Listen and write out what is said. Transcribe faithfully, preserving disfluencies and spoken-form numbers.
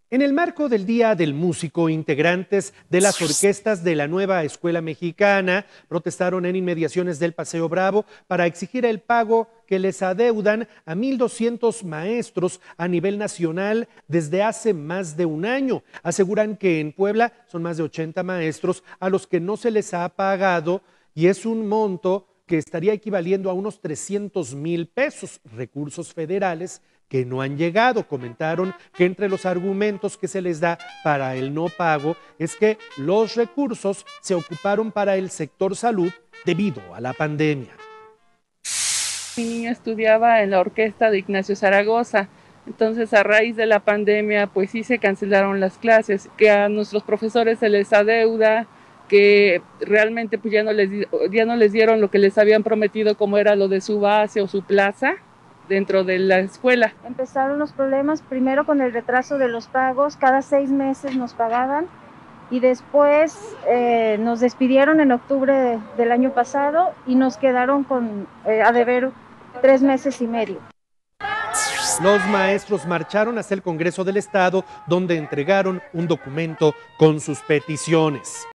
En el marco del Día del Músico, integrantes de las orquestas de la nueva Escuela Mexicana protestaron en inmediaciones del Paseo Bravo para exigir el pago que les adeudan a mil doscientos maestros a nivel nacional desde hace más de un año. Aseguran que en Puebla son más de ochenta maestros a los que no se les ha pagado y es un monto que estaría equivaliendo a unos trescientos mil pesos, recursos federales que no han llegado. Comentaron que entre los argumentos que se les da para el no pago es que los recursos se ocuparon para el sector salud debido a la pandemia. Mi niño estudiaba en la orquesta de Ignacio Zaragoza, entonces a raíz de la pandemia pues sí se cancelaron las clases, que a nuestros profesores se les adeuda, que realmente pues ya no les, ya no les dieron lo que les habían prometido como era lo de su base o su plaza dentro de la escuela. Empezaron los problemas primero con el retraso de los pagos, cada seis meses nos pagaban y después eh, nos despidieron en octubre de, del año pasado y nos quedaron con, eh, a deber tres meses y medio. Los maestros marcharon hasta el Congreso del Estado, donde entregaron un documento con sus peticiones.